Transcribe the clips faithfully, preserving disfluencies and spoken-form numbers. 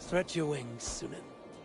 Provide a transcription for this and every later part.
Stretch your wings, Sunan.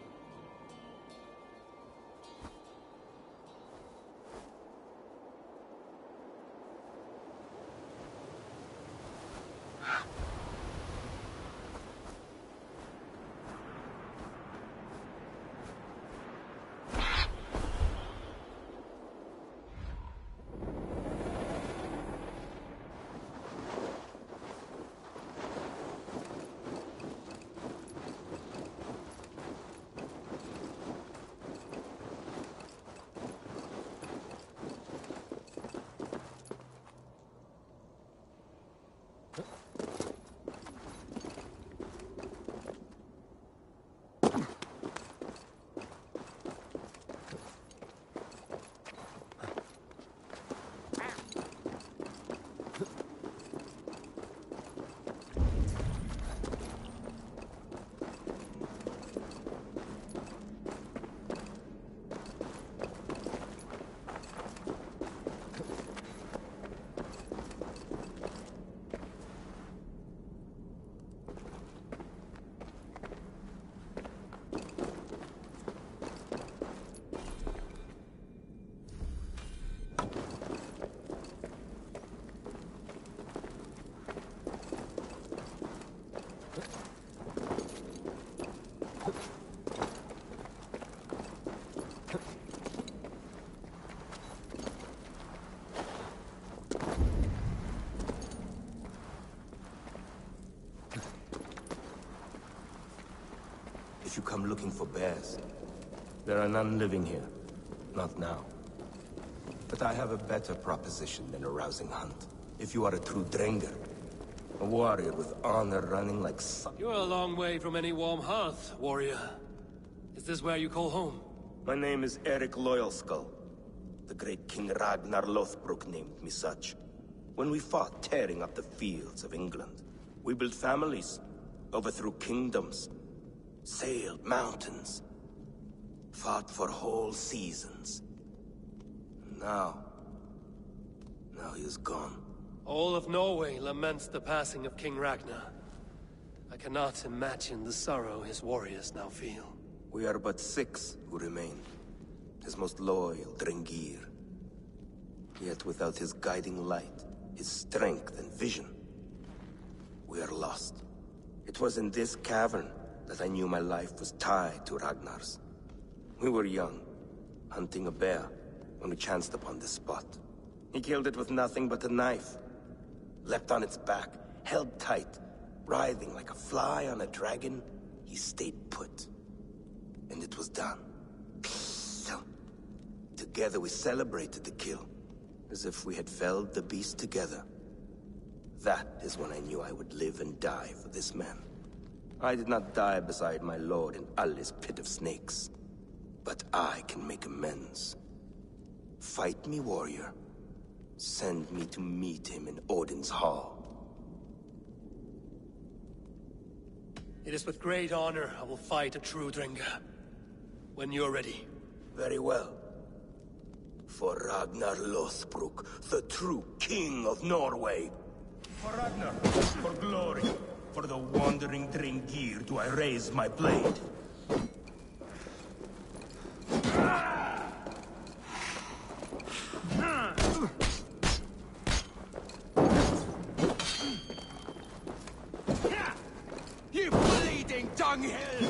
If you come looking for bears, there are none living here. Not now. But I have a better proposition than a rousing hunt. If you are a true Drengr, a warrior with honor running like sun. You're a long way from any warm hearth, warrior. Is this where you call home? My name is Eric Loyalskull. The great King Ragnar Lothbrok named me such. When we fought tearing up the fields of England, we built families, overthrew kingdoms, sailed mountains, fought for whole seasons. Now... now he is gone. All of Norway laments the passing of King Ragnar. I cannot imagine the sorrow his warriors now feel. We are but six who remain. His most loyal Drengir. Yet without his guiding light, his strength and vision, we are lost. It was in this cavern that I knew my life was tied to Ragnar's. We were young, hunting a bear, when we chanced upon this spot. He killed it with nothing but a knife. Leapt on its back, held tight, writhing like a fly on a dragon. He stayed put. And it was done. Together we celebrated the kill, as if we had felled the beast together. That is when I knew I would live and die for this man. I did not die beside my lord in Ali's pit of snakes. But I can make amends. Fight me, warrior. Send me to meet him in Odin's hall. It is with great honor I will fight a true Drengr. When you're ready. Very well. For Ragnar Lothbrok, the true king of Norway. For Ragnar, for glory, for the wandering Drengir do I raise my blade. You bleeding dunghill!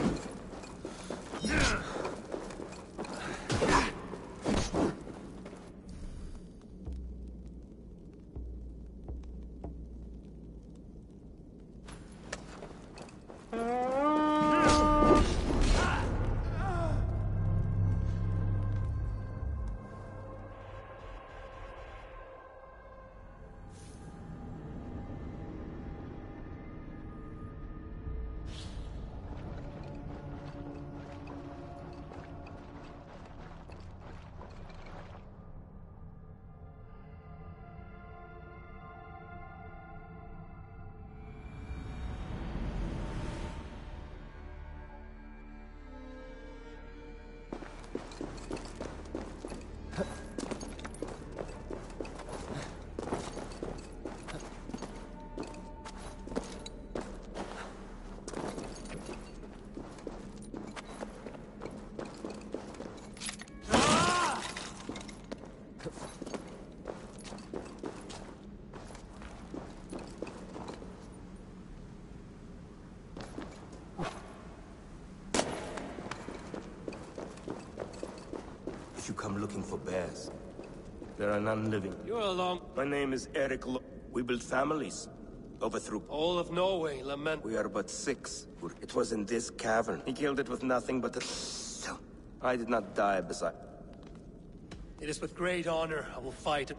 come looking for bears. There are none living. You're along. My name is Eric Lo- We build families. Overthrew. All of Norway lament. We are but six. It was in this cavern. He killed it with nothing but a... I did not die beside... It is with great honor I will fight.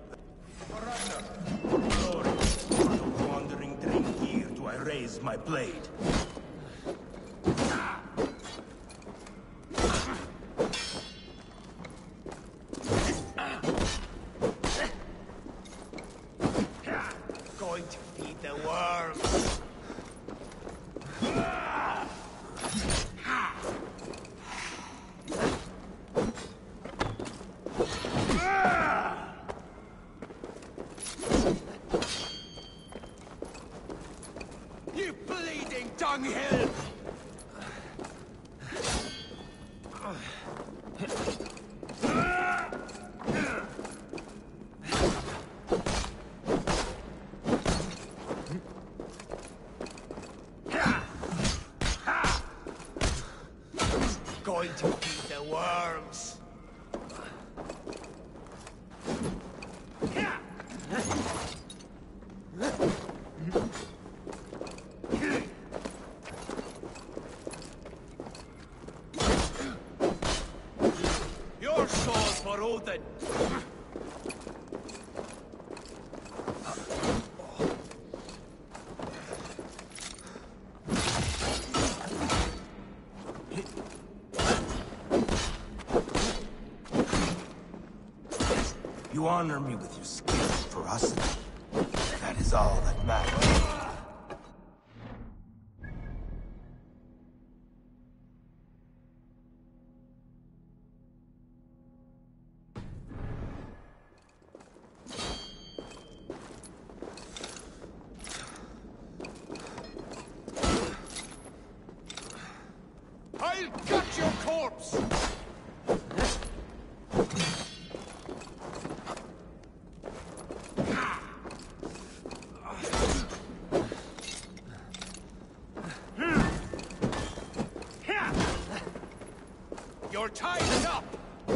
Glory. On the wandering Drengir do I raise my blade. Going to feed the worms. You bleeding dunghill! Going to feed the worms. Your soul's for Odin. You honor me with your skill and ferocity. That is all that matters. I'll cut your corpse! You're tied up!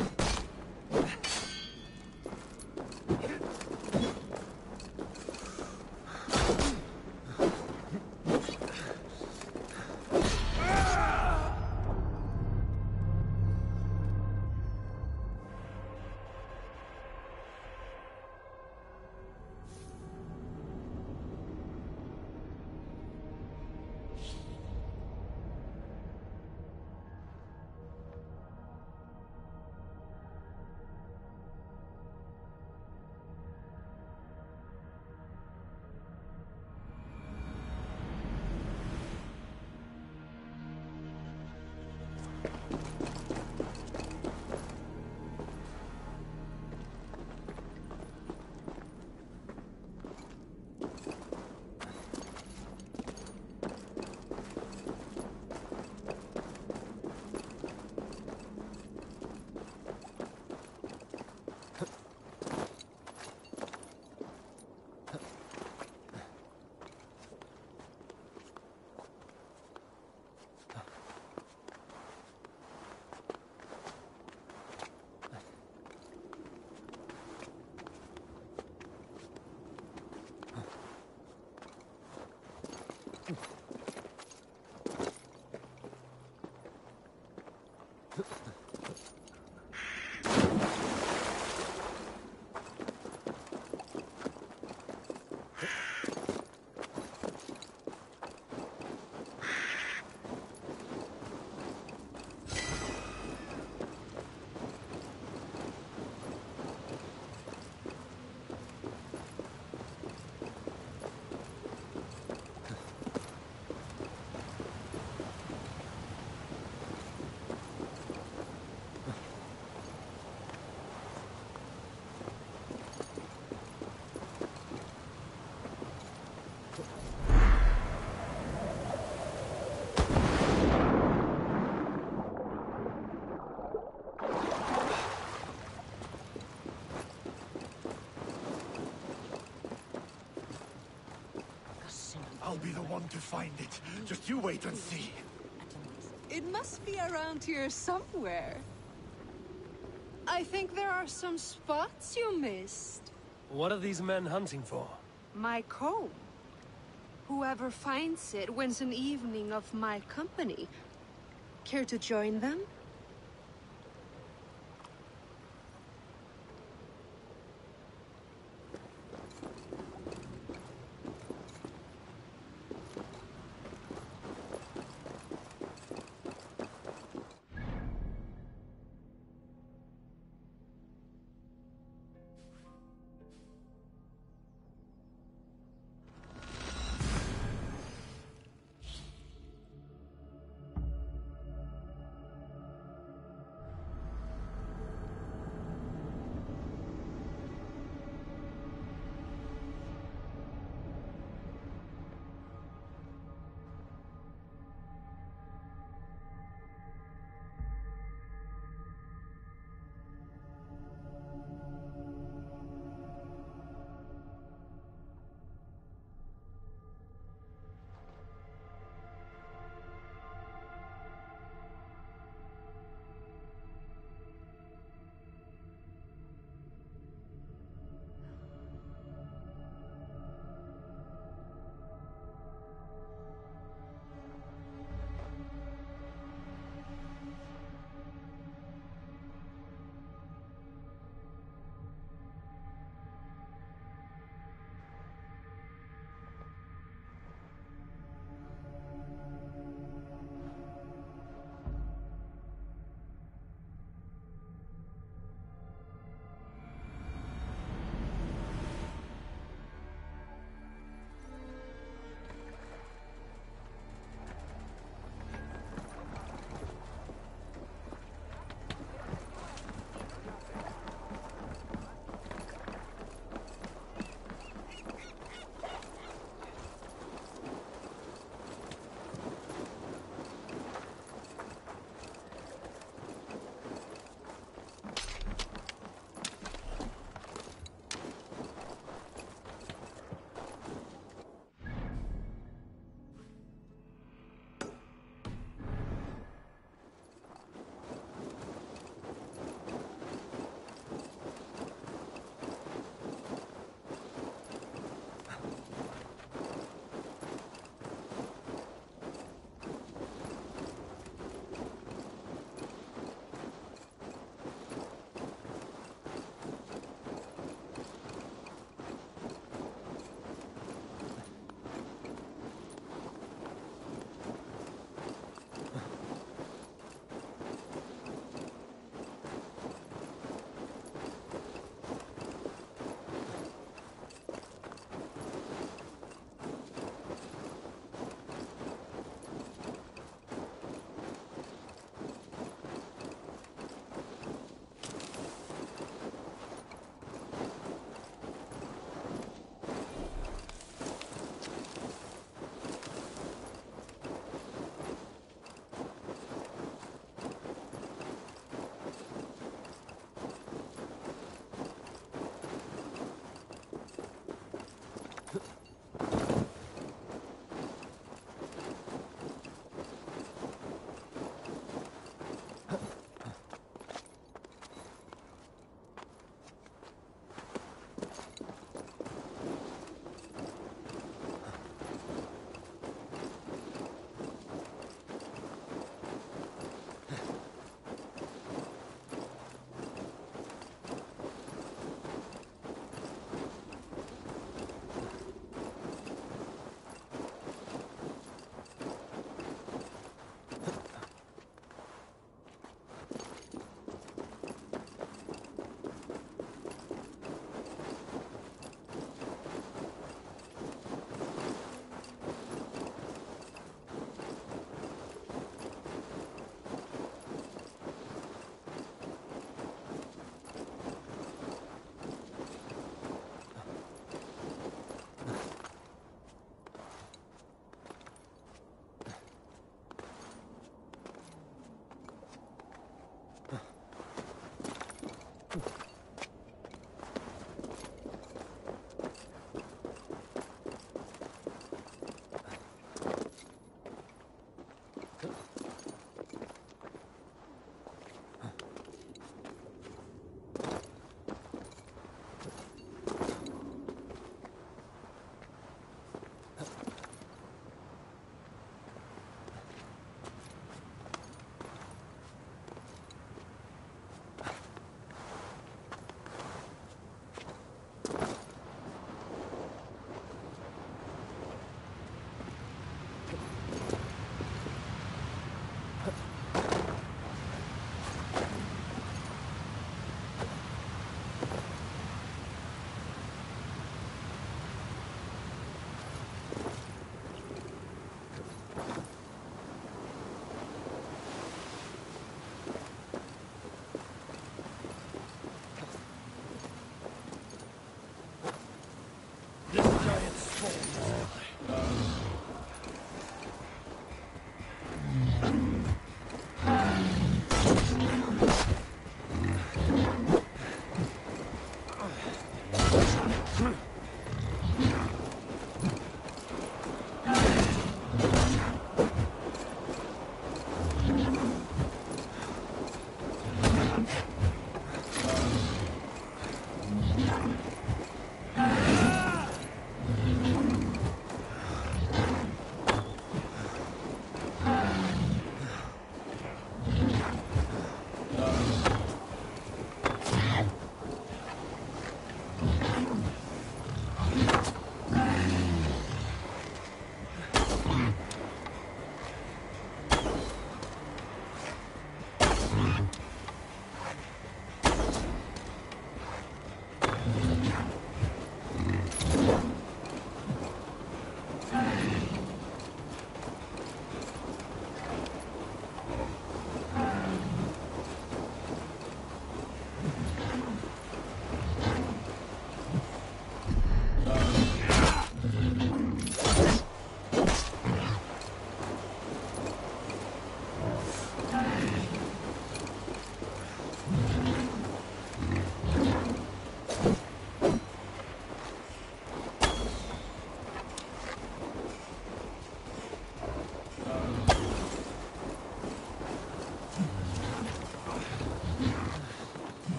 I'll be the one to find it. Just you wait and see. It must be around here somewhere. I think there are some spots you missed. What are these men hunting for? My comb. Whoever finds it wins an evening of my company. Care to join them?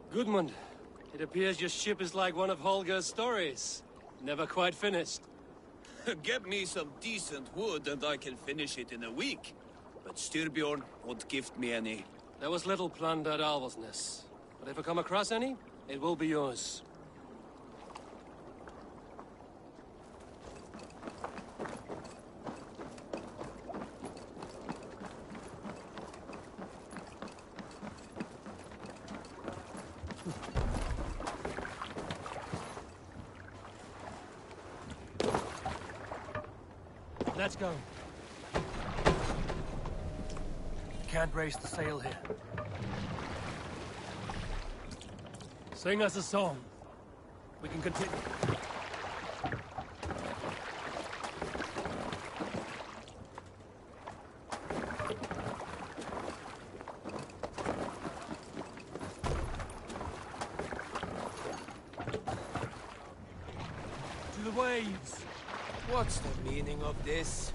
Gudmund, it appears your ship is like one of Holger's stories. Never quite finished. Get me some decent wood and I can finish it in a week. But Styrbjorn won't gift me any. There was little plunder at Alvesness, but if I come across any, it will be yours. Let's go. Can't raise the sail here. Sing us a song. We can continue. To the waves. What's the meaning of this?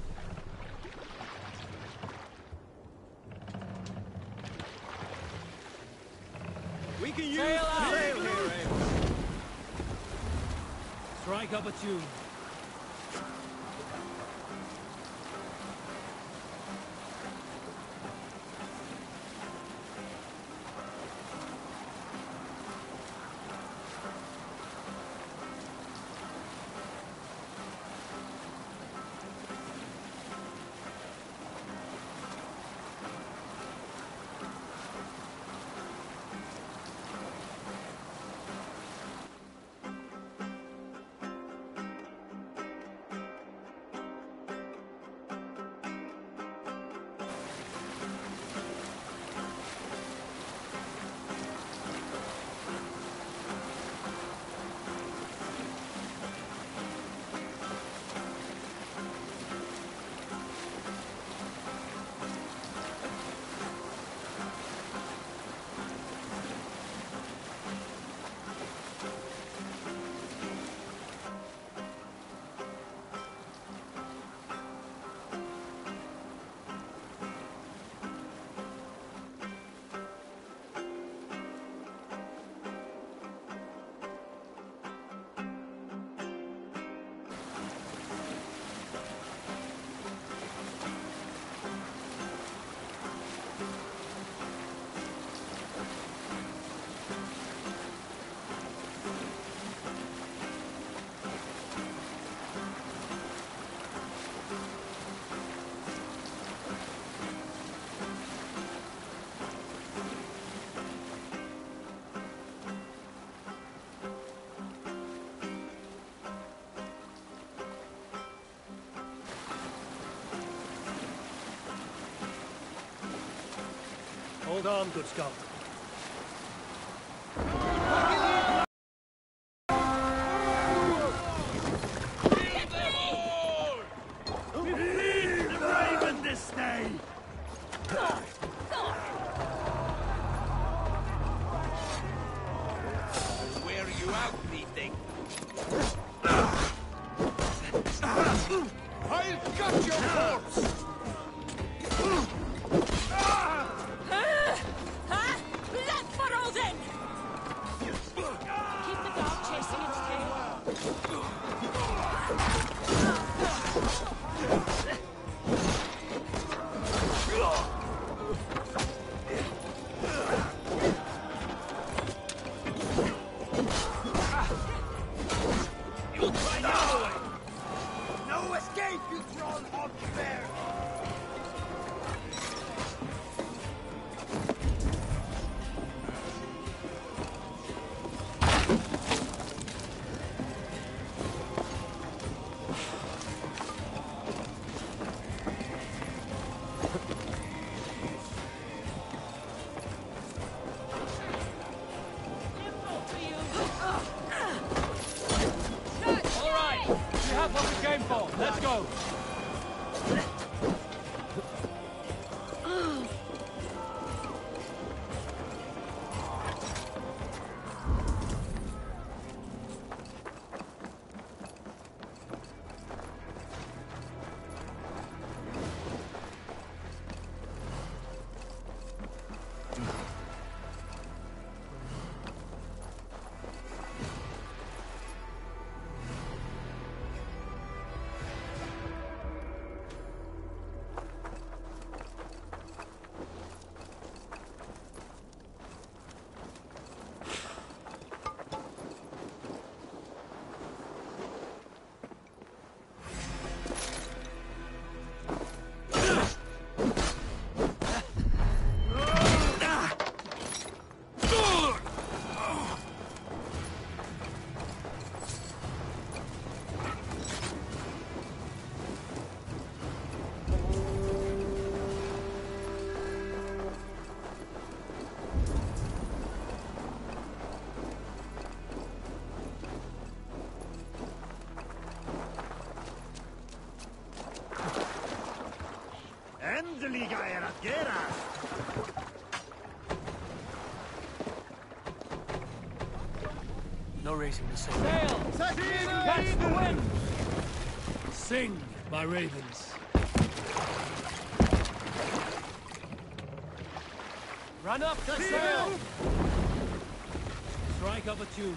We can use sail out. Sail here, eh? Strike up a tune. Hold on, good Scott. Leave the Raven this day! Wear you out, methinks. I'll cut your corpse! Ha! No raising the sail. Sail! Catch the wind! Sing, my ravens. Run up the sail! Strike up a tune.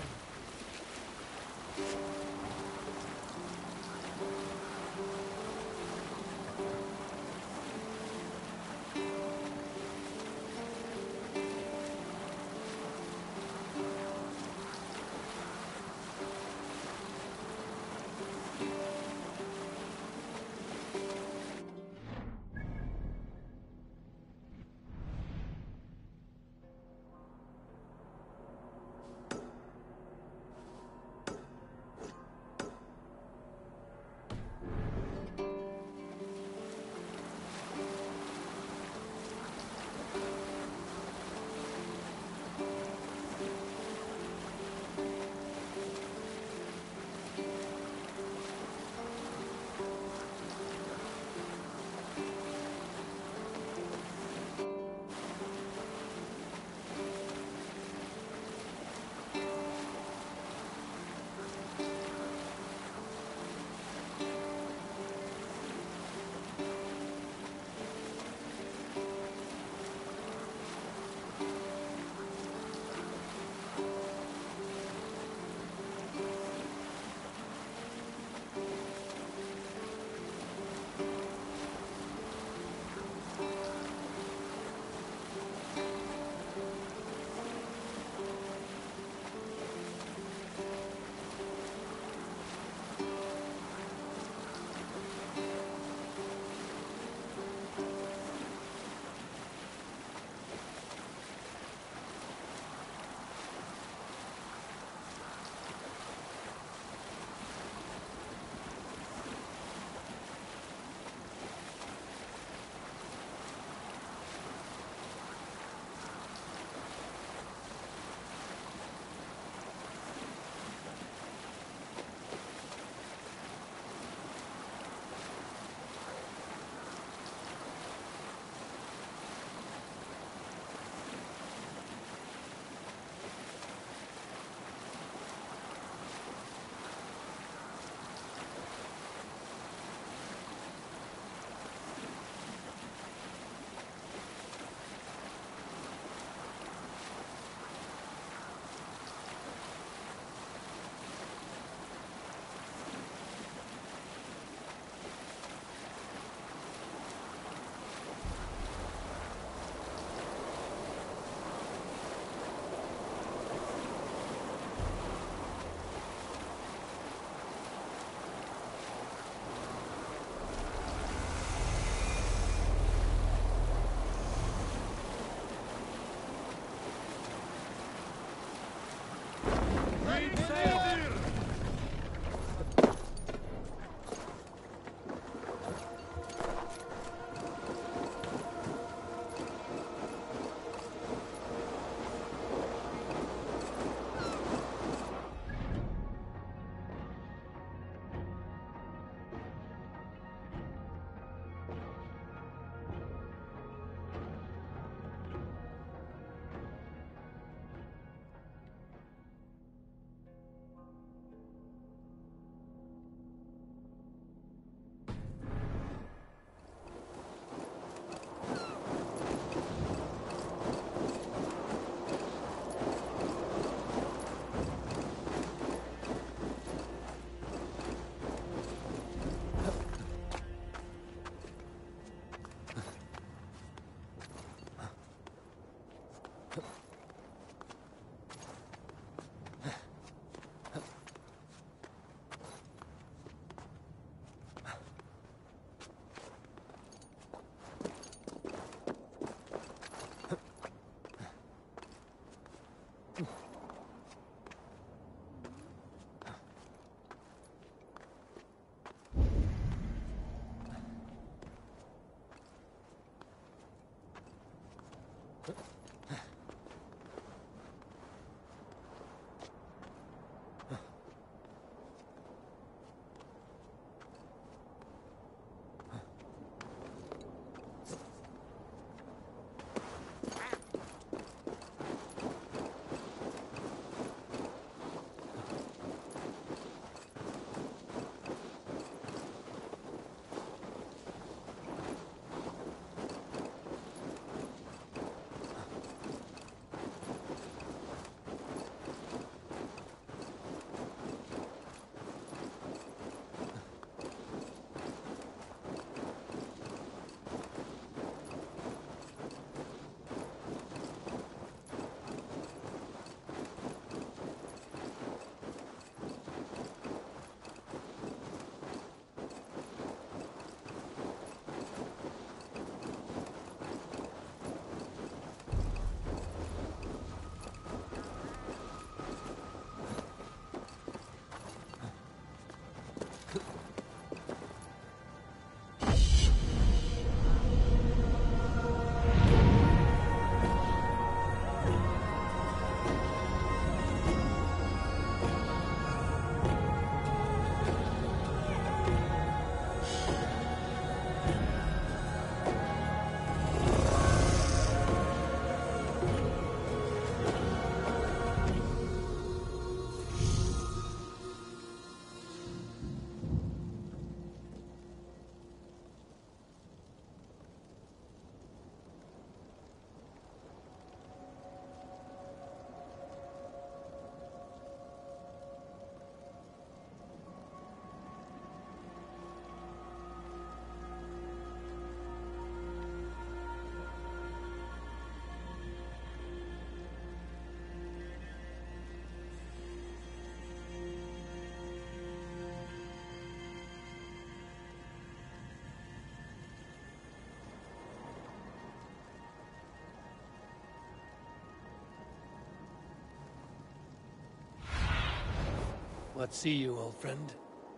What see you, old friend?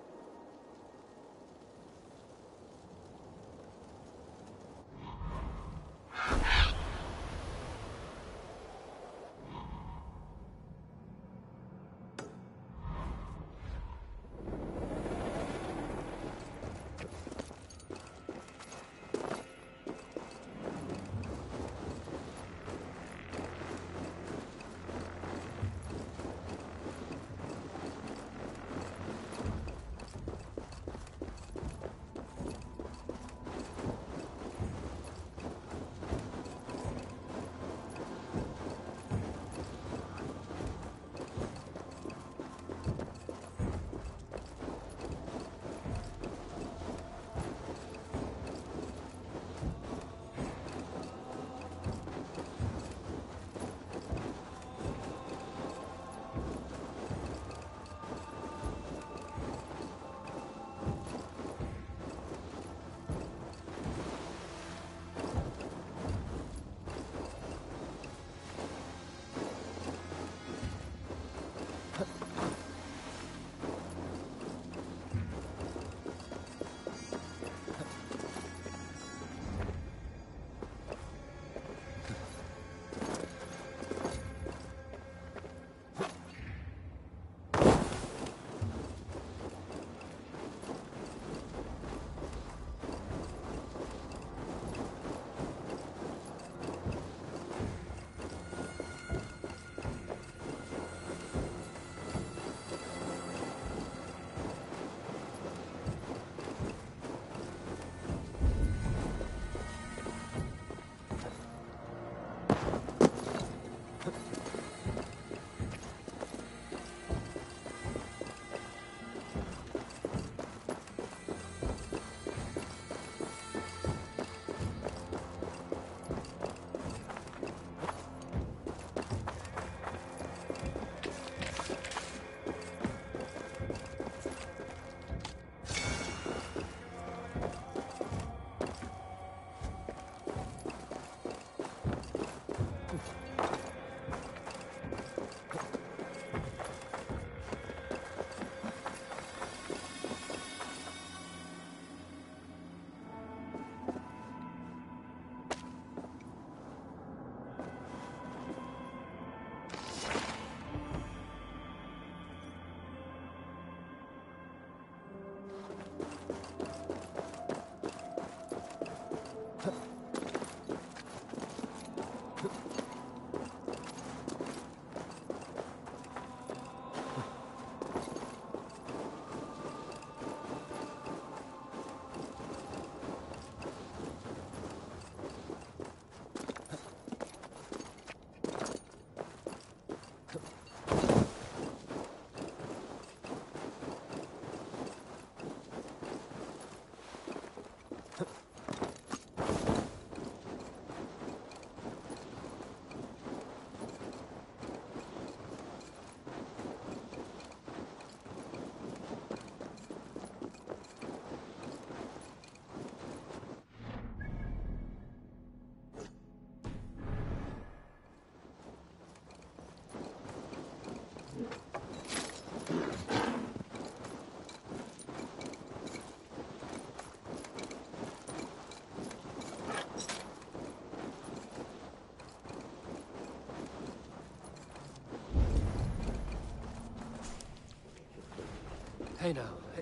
Hey now, hey.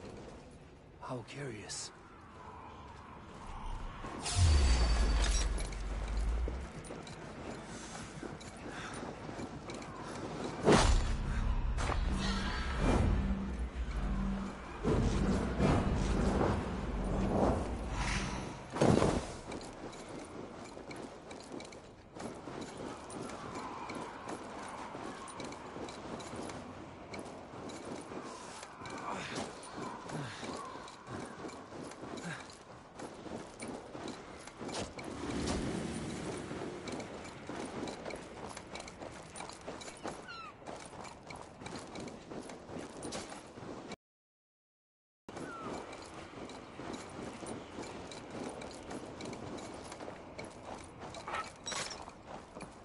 How curious.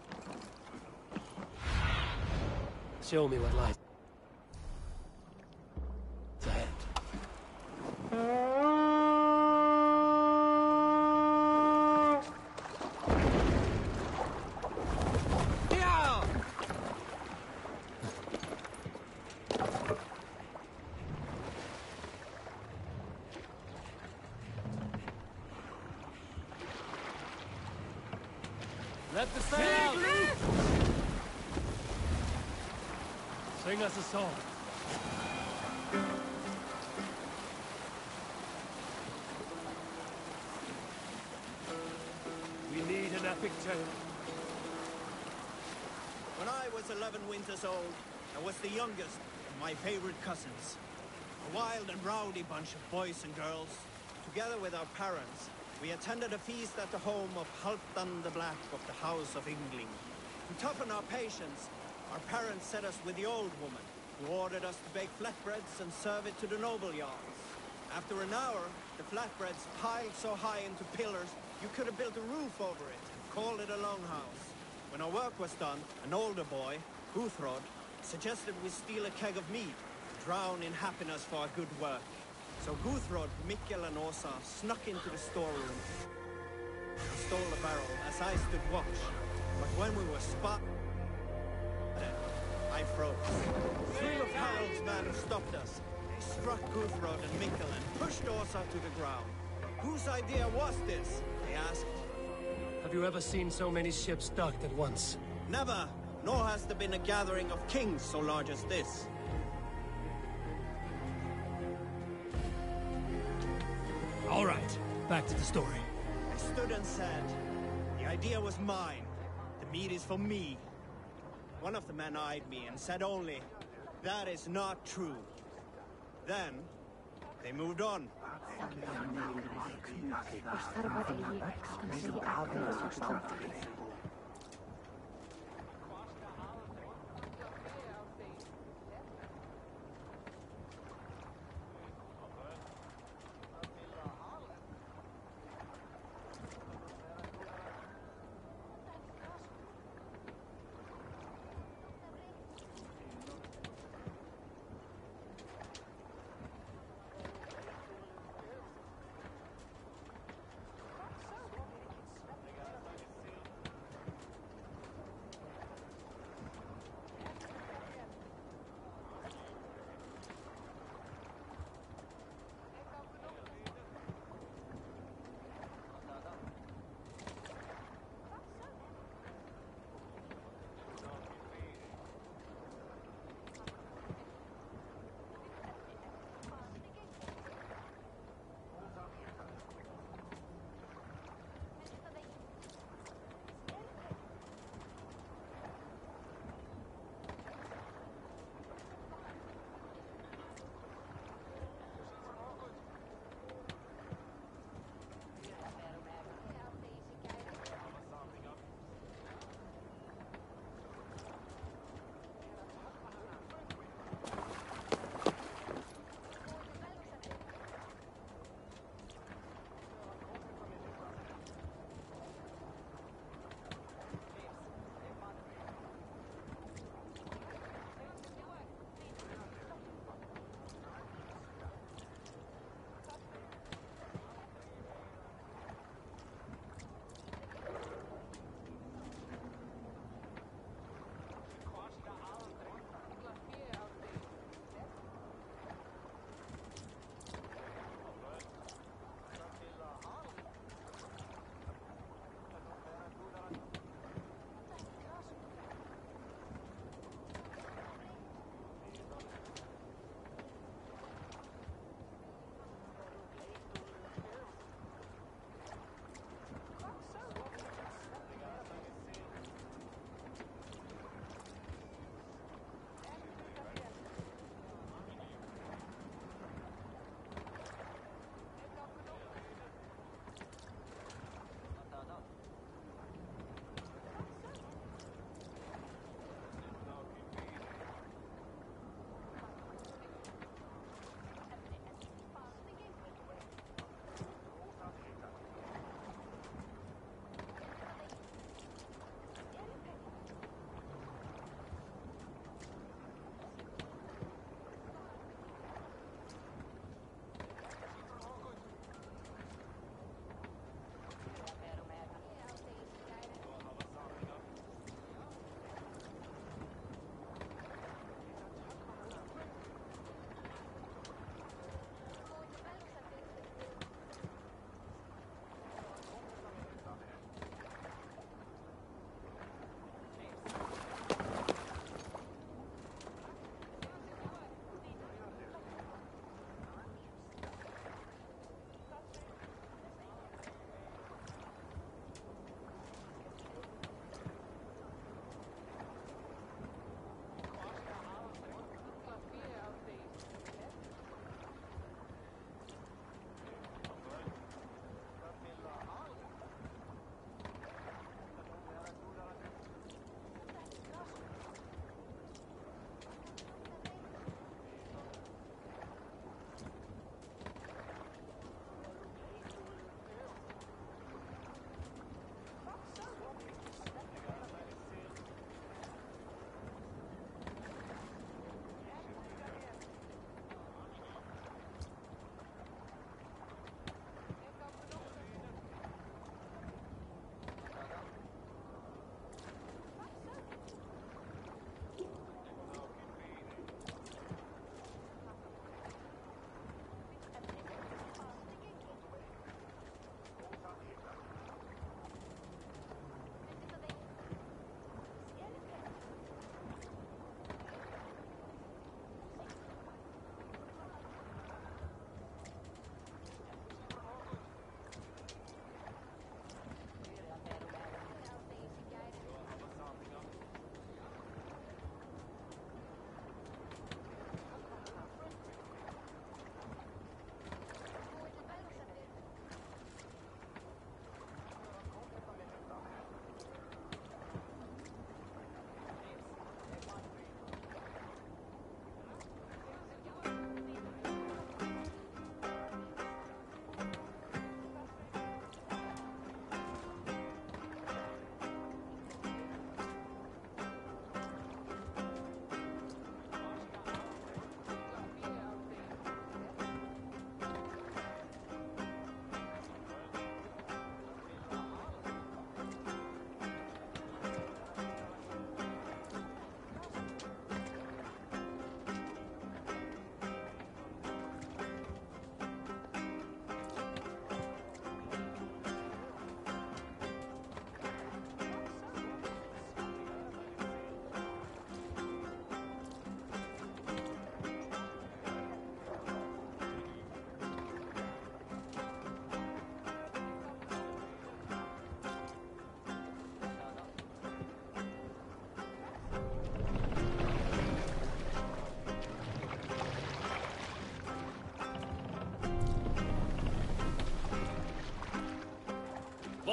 Show me what lies. Let the sail out! Sing us a song. We need an epic tale. When I was eleven winters old, I was the youngest of my favorite cousins. A wild and rowdy bunch of boys and girls. Together with our parents, we attended a feast at the home of Halfdan the Black of the House of Yngling. To toughen our patience, our parents set us with the old woman, who ordered us to bake flatbreads and serve it to the noble jarls. After an hour, the flatbreads piled so high into pillars, you could have built a roof over it and called it a longhouse. When our work was done, an older boy, Guthrod, suggested we steal a keg of mead, drown in happiness for our good work. So Guthrod, Mikkel and Åsa snuck into the storeroom and stole the barrel as I stood watch. But when we were spotted, I froze. Three of Harald's men stopped us. They struck Guthrod and Mikkel and pushed Åsa to the ground. Whose idea was this? They asked. Have you ever seen so many ships docked at once? Never, nor has there been a gathering of kings so large as this. All right, back to the story. I stood and said, the idea was mine. The meat is for me. One of the men eyed me and said only, that is not true. Then, they moved on.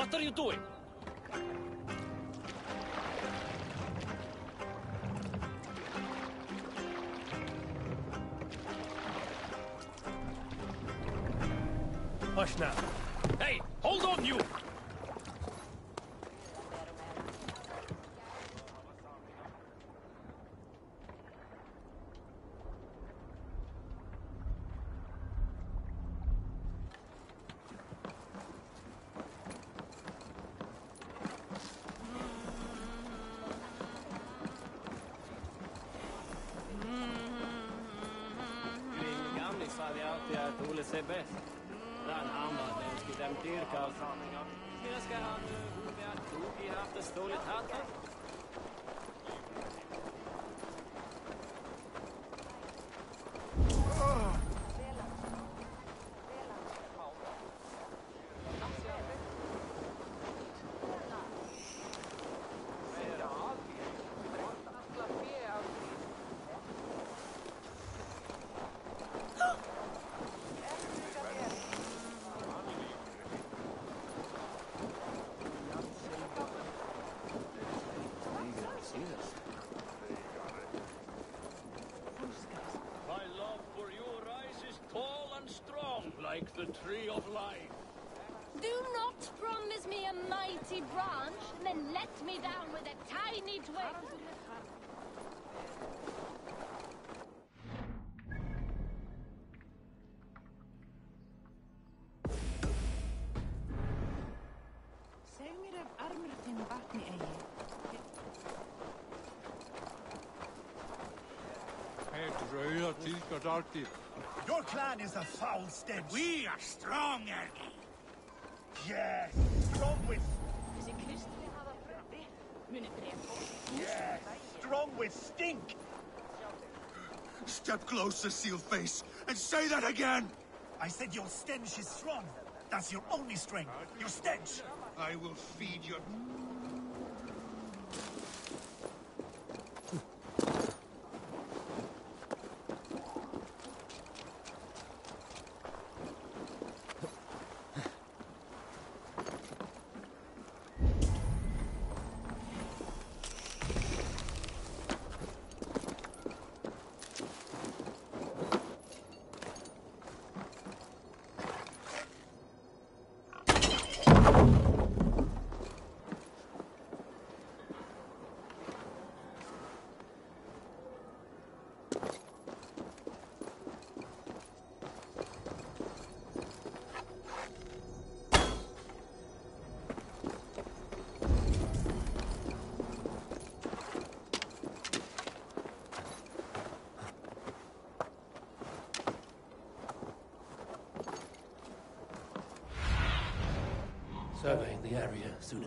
What are you doing? Hush now. Hey, hold on, you! Hade alltid att Ole ser bäst. Den han var den skulle dem dyrka. Hur ska han nu med att tog i haft det ståligt hattat? Like the tree of life. Do not promise me a mighty branch and then let me down with a tiny twig. Your clan is a foul stench. We are strong, Ergi. Yes, strong with... Yes, strong with stink. Step closer, Sealface, and say that again! I said your stench is strong. That's your only strength. Your stench. I will feed your... Surveying the area, Sunan.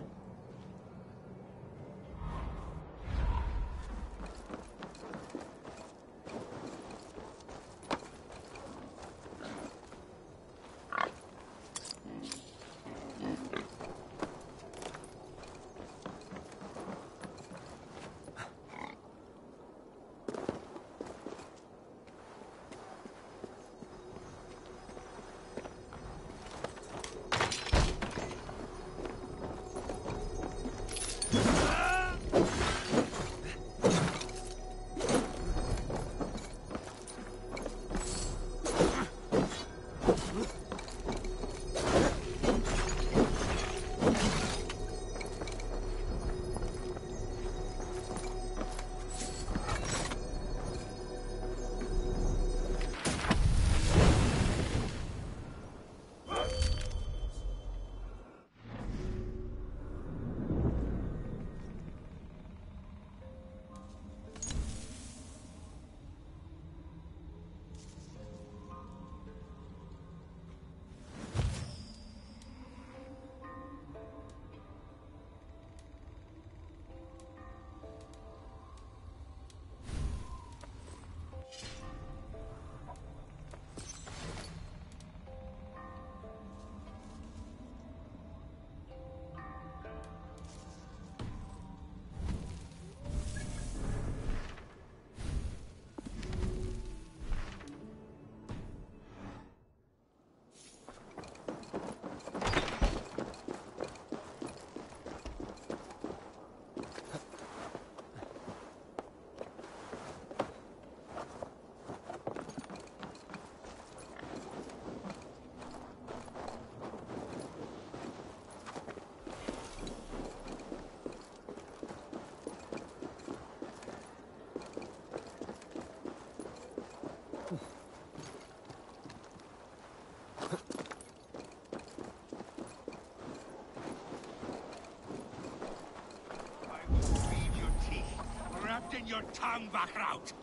Send your tongue back out!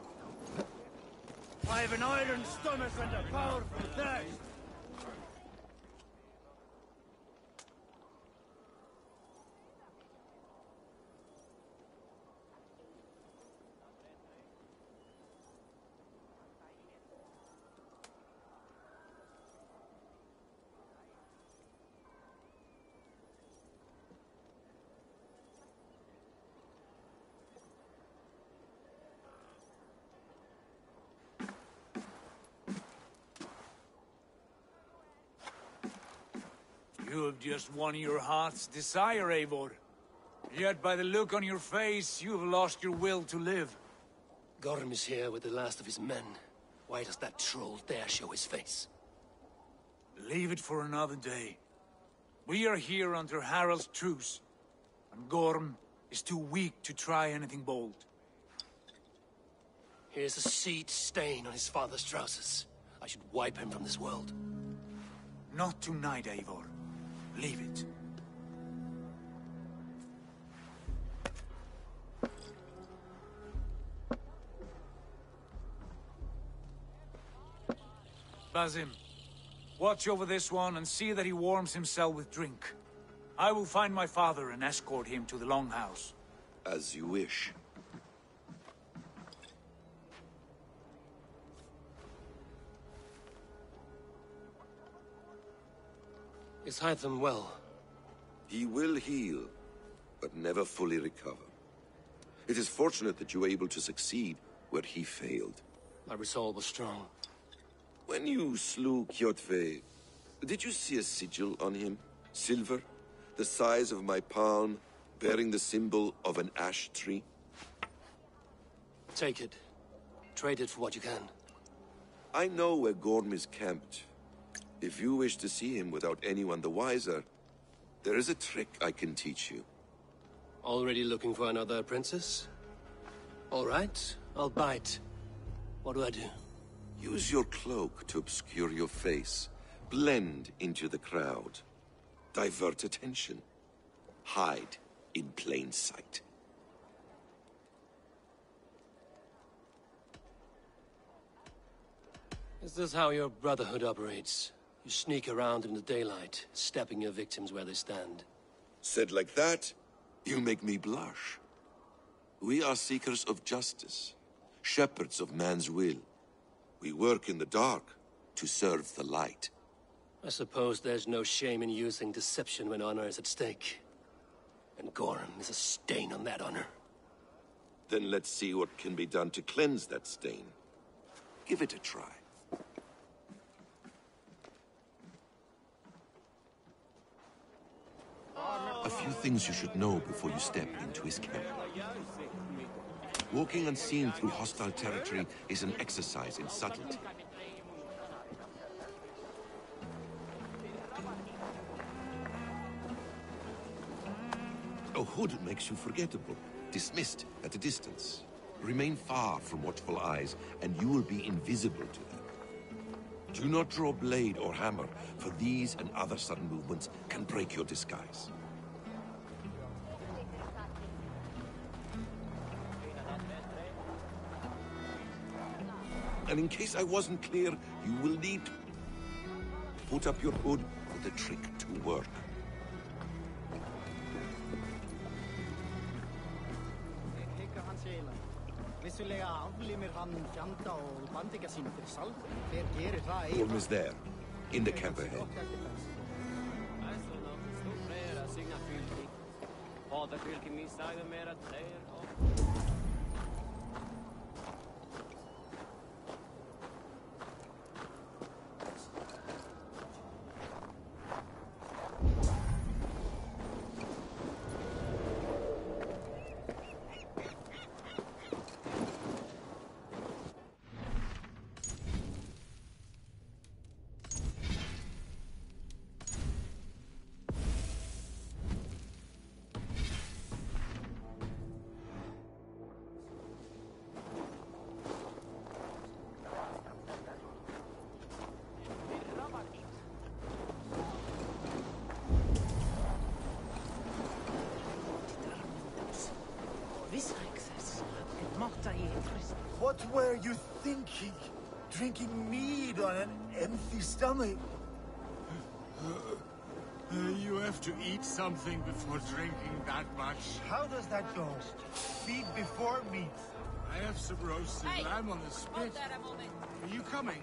I've an iron stomach and a powerful thirst. You have just won your heart's desire, Eivor. Yet by the look on your face, you have lost your will to live. Gorm is here with the last of his men. Why does that troll dare show his face? Leave it for another day. We are here under Harald's truce, and Gorm is too weak to try anything bold. Here's a seed stain on his father's trousers. I should wipe him from this world. Not tonight, Eivor. Leave it. Basim, watch over this one and see that he warms himself with drink. I will find my father and escort him to the Longhouse. As you wish. Is Hytham well? He will heal, but never fully recover. It is fortunate that you were able to succeed where he failed. My resolve was strong. When you slew Kjotve, did you see a sigil on him? Silver? The size of my palm, bearing the symbol of an ash tree? Take it. Trade it for what you can. I know where Gorm is camped. If you wish to see him without anyone the wiser, there is a trick I can teach you. Already looking for another princess? All right, I'll bite. What do I do? Use your cloak to obscure your face. Blend into the crowd. Divert attention. Hide in plain sight. Is this how your Brotherhood operates? You sneak around in the daylight, stepping your victims where they stand. Said like that, you make me blush. We are seekers of justice, shepherds of man's will. We work in the dark to serve the light. I suppose there's no shame in using deception when honor is at stake. And Gorm is a stain on that honor. Then let's see what can be done to cleanse that stain. Give it a try. A few things you should know before you step into his camp. Walking unseen through hostile territory is an exercise in subtlety. A hood makes you forgettable, dismissed at a distance. Remain far from watchful eyes, and you will be invisible to them. Do not draw blade or hammer, for these and other sudden movements can break your disguise. And in case I wasn't clear, you will need to put up your hood for the trick to work. Gorm is there, in the camp ahead. What were you thinking? Drinking mead on an empty stomach? Uh, you have to eat something before drinking that much. How does that go? Feed before meat. I have some roasted Hey, lamb on the spit. hold that a moment. Are you coming?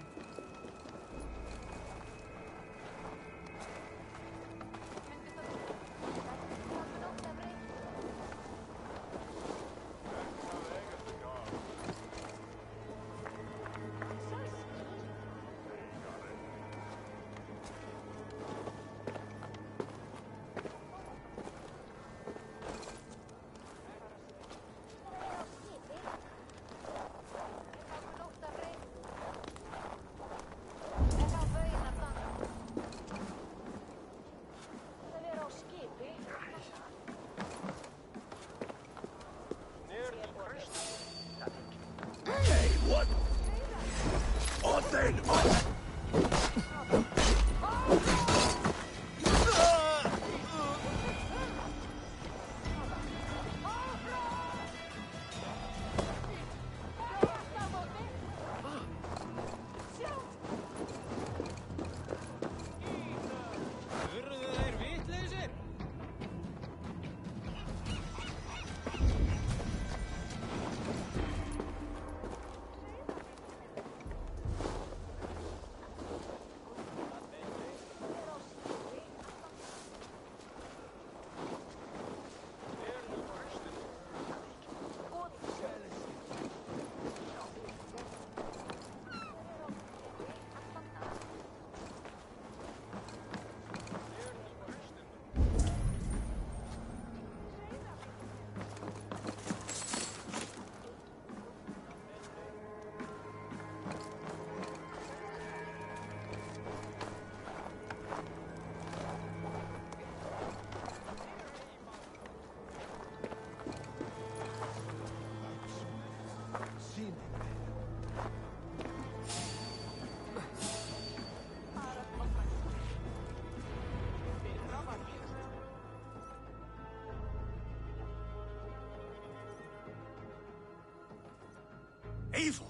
Evil!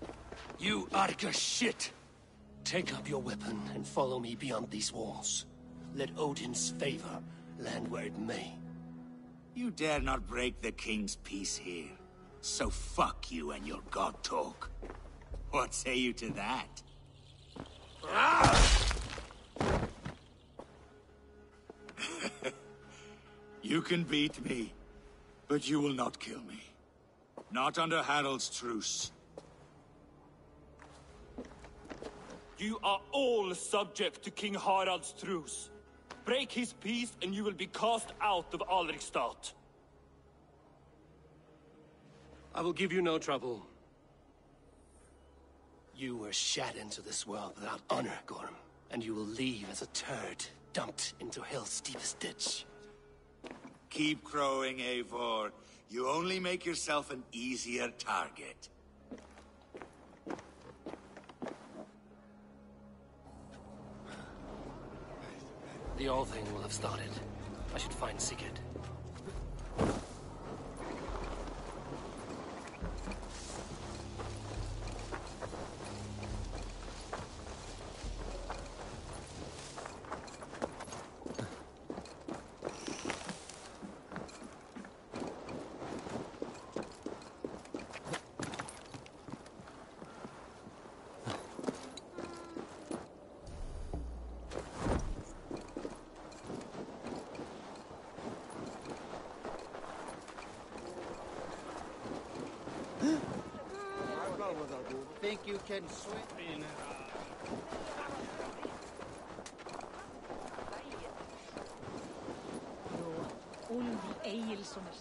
You Arca shit! Take up your weapon and follow me beyond these walls. Let Odin's favor land where it may. You dare not break the king's peace here. So fuck you and your god talk. What say you to that? Ah! You can beat me, but you will not kill me. Not under Harald's truce. You are all subject to King Harald's truce. Break his peace and you will be cast out of Alrikstad. I will give you no trouble. You were shat into this world without honor, Gorm, and you will leave as a turd dumped into hell's deepest ditch. Keep crowing, Eivor. You only make yourself an easier target. The All Thing will have started. I should find Sigurd. Think you can swim? Ulfi Egilssonar.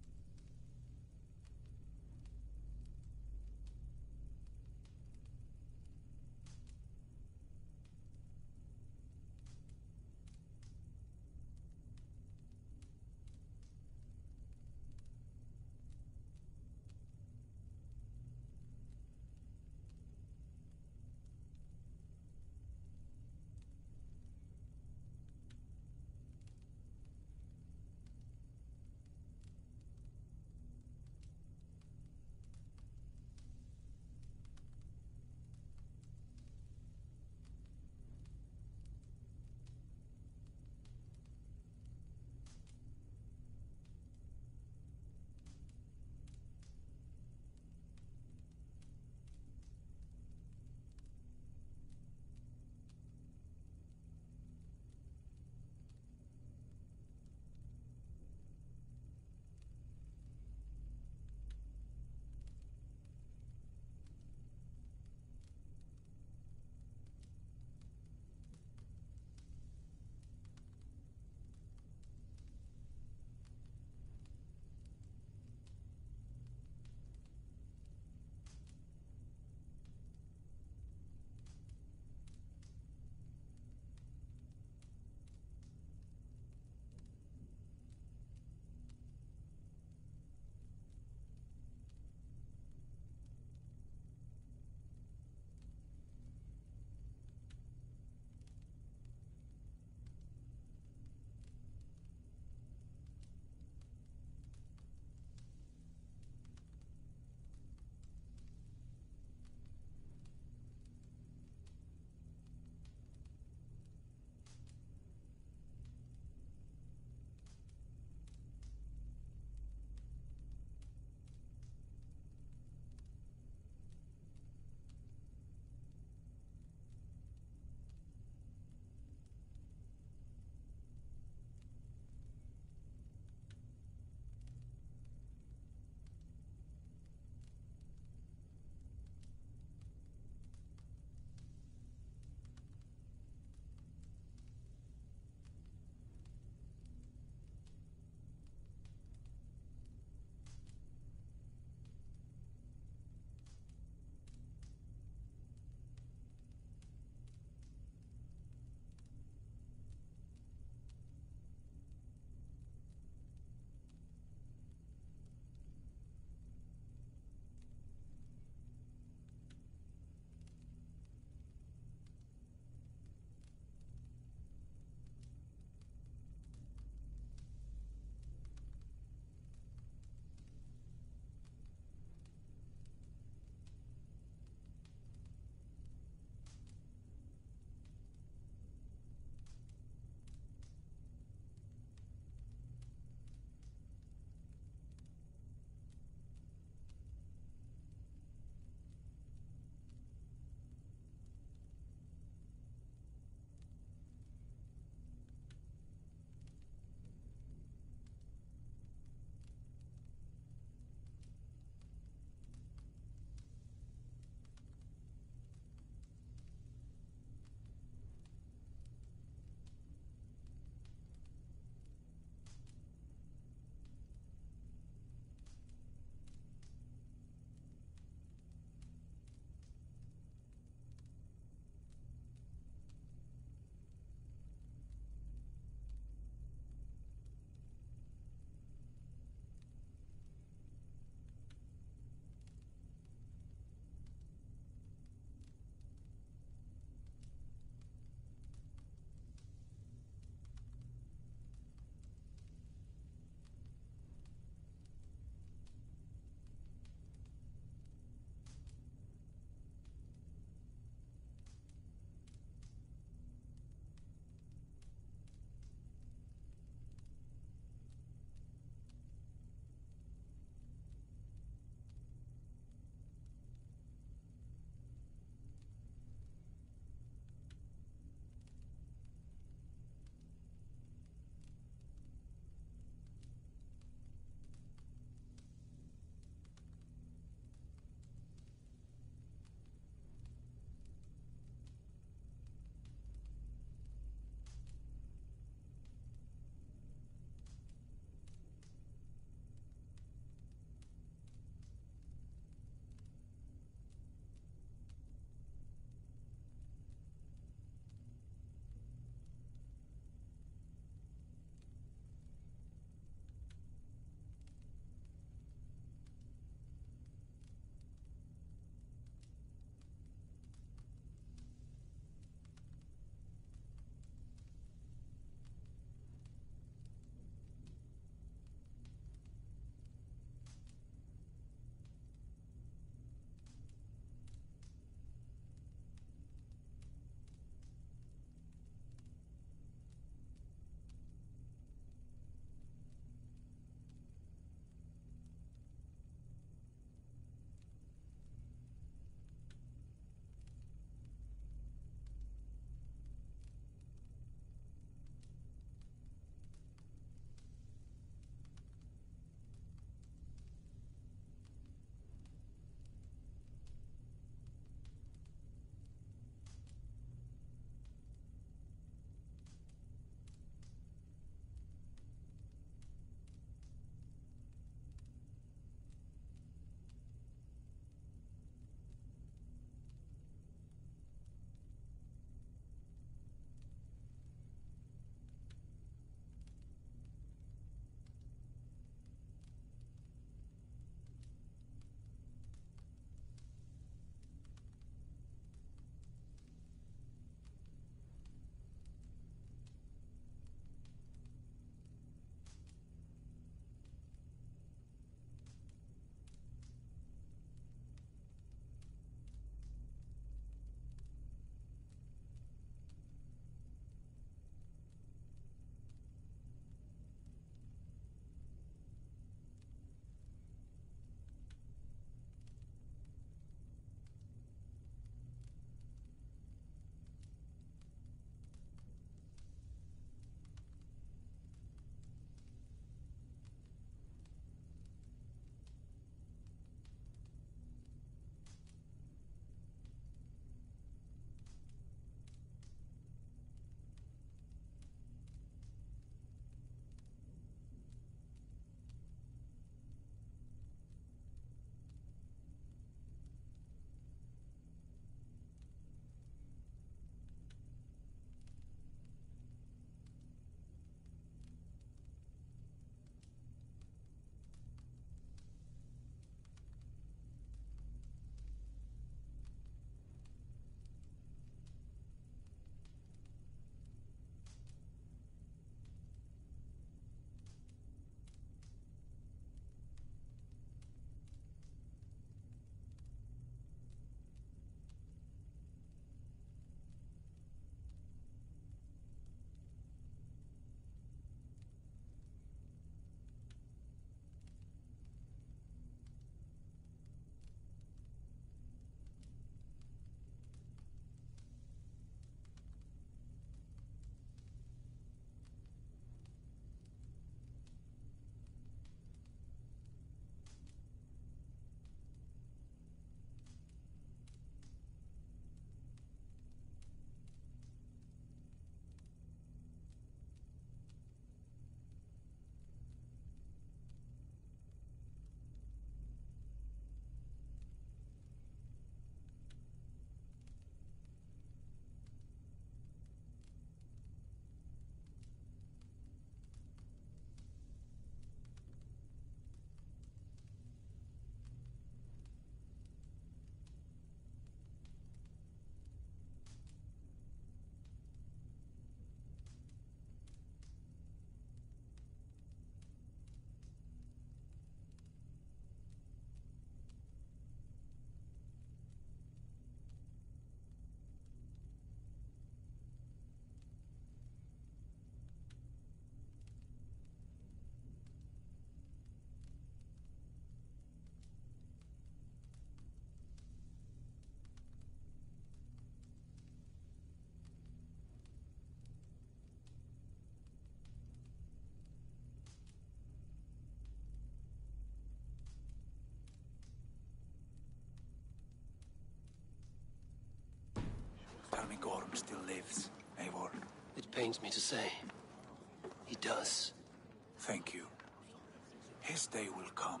Gorm still lives, Eivor. It pains me to say. He does. Thank you. His day will come.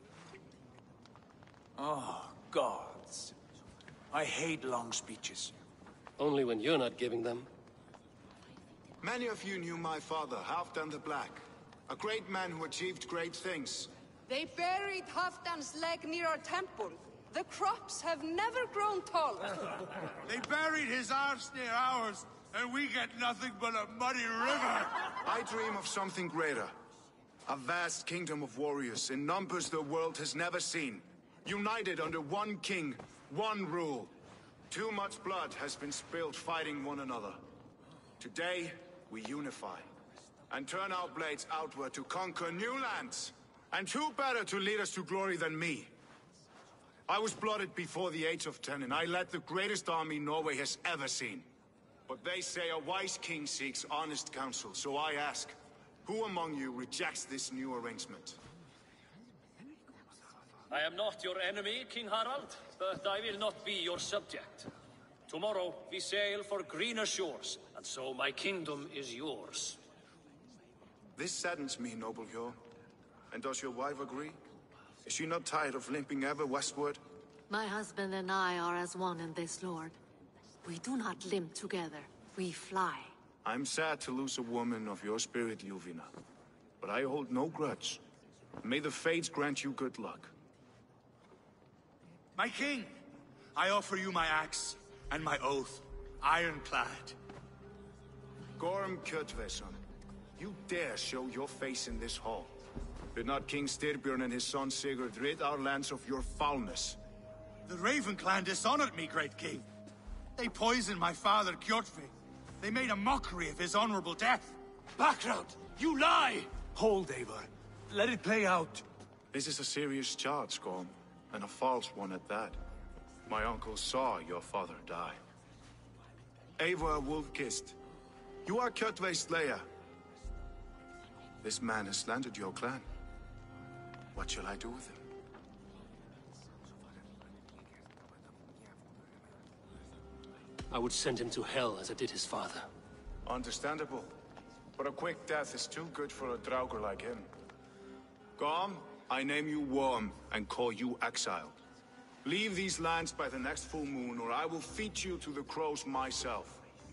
Oh, gods. I hate long speeches. Only when you're not giving them. Many of you knew my father, Halfdan the Black. A great man who achieved great things. They buried Halfdan's leg near our temple. The crops have never grown taller. They buried his arse near ours, and we get nothing but a muddy river. I dream of something greater. A vast kingdom of warriors in numbers the world has never seen. United under one king, one rule. Too much blood has been spilled fighting one another. Today, we unify. And turn our blades outward to conquer new lands. And who better to lead us to glory than me? I was blooded before the age of ten, and I led the greatest army Norway has ever seen. But they say a wise king seeks honest counsel, so I ask, who among you rejects this new arrangement? I am not your enemy, King Harald, but I will not be your subject. Tomorrow we sail for greener shores, and so my kingdom is yours. This saddens me, noble Hjor. And does your wife agree? Is she not tired of limping ever westward? My husband and I are as one in this, Lord. We do not limp together. We fly. I'm sad to lose a woman of your spirit, Yuvina. But I hold no grudge. May the fates grant you good luck. My king, I offer you my axe and my oath, ironclad. Gorm Kjotveson, you dare show your face in this hall. Did not King Styrbjörn and his son Sigurd rid our lands of your foulness? The Raven clan dishonored me, great king. They poisoned my father, Kjotve. They made a mockery of his honorable death. Background! You lie! Hold, Eivor. Let it play out. This is a serious charge, Gorm, and a false one at that. My uncle saw your father die. Eivor Wolf-Kissed, you are Kjotve's slayer. This man has slandered your clan. What shall I do with him? I would send him to hell as I did his father. Understandable. But a quick death is too good for a Draugr like him. Gorm, I name you Worm and call you exiled. Leave these lands by the next full moon, or I will feed you to the crows myself.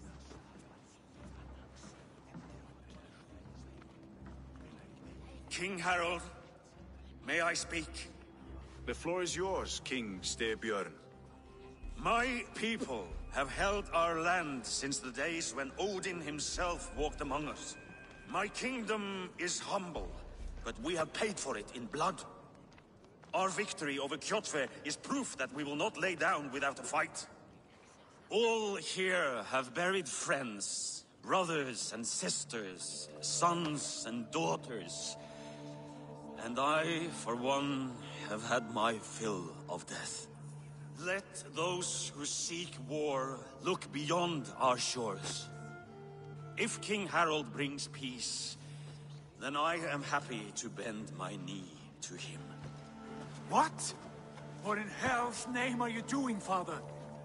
King Harald, may I speak? The floor is yours, King Styrbjörn. My people have held our land since the days when Odin himself walked among us. My kingdom is humble, but we have paid for it in blood. Our victory over Kjotve is proof that we will not lay down without a fight. All here have buried friends, brothers and sisters, sons and daughters. And I, for one, have had my fill of death. Let those who seek war look beyond our shores. If King Harald brings peace, then I am happy to bend my knee to him. What? What in hell's name are you doing, father?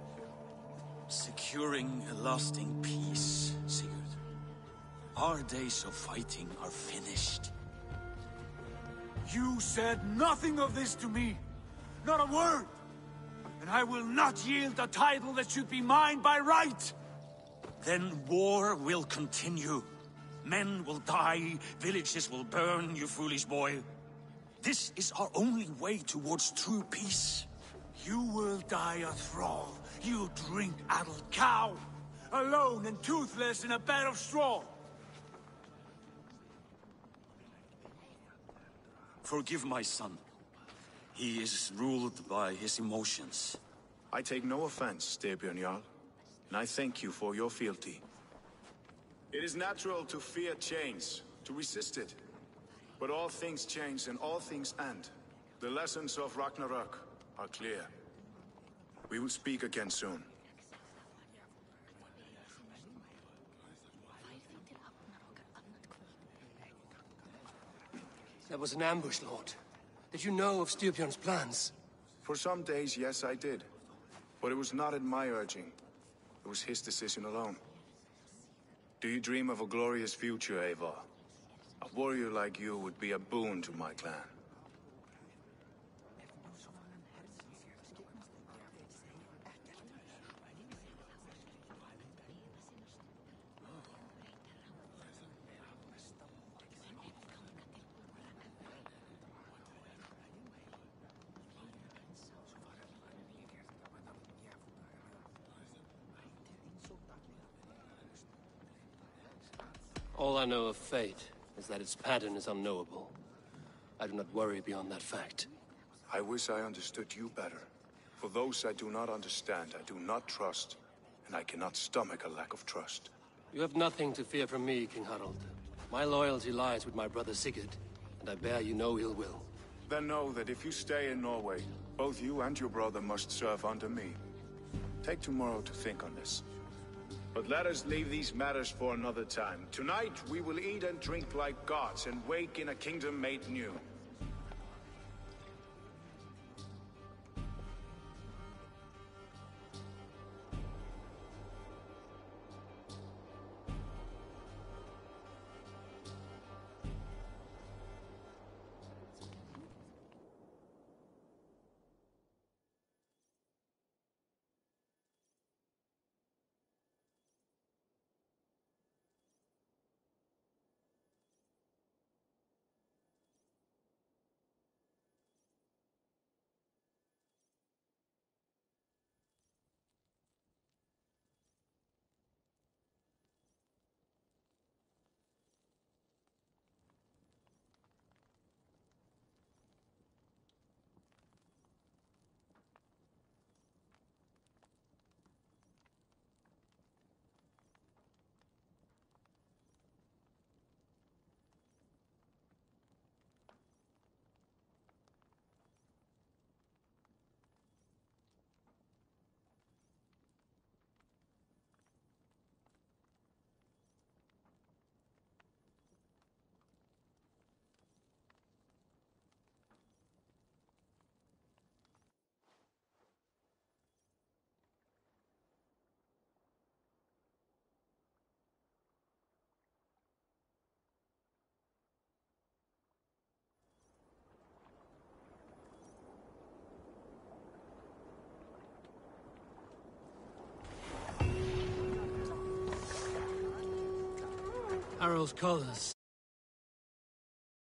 Securing a lasting peace, Sigurd. Our days of fighting are finished. You said nothing of this to me. Not a word. And I will not yield a title that should be mine by right. Then war will continue. Men will die, villages will burn, you foolish boy. This is our only way towards true peace. You will die a thrall. You drink-addled cow. Alone and toothless in a bed of straw. Forgive my son. He is ruled by his emotions. I take no offense, Styrbjörn Jarl, and I thank you for your fealty. It is natural to fear change, to resist it. But all things change and all things end. The lessons of Ragnarök are clear. We will speak again soon. That was an ambush, Lord. Did you know of Styrbjörn's plans? For some days, yes, I did. But it was not at my urging. It was his decision alone. Do you dream of a glorious future, Eivor? A warrior like you would be a boon to my clan. All I know of fate is that its pattern is unknowable. I do not worry beyond that fact. I wish I understood you better. For those I do not understand, I do not trust, and I cannot stomach a lack of trust. You have nothing to fear from me, King Harald. My loyalty lies with my brother Sigurd, and I bear you no ill will. Then know that if you stay in Norway, both you and your brother must serve under me. Take tomorrow to think on this. But let us leave these matters for another time. Tonight, we will eat and drink like gods and wake in a kingdom made new. Harald's colors.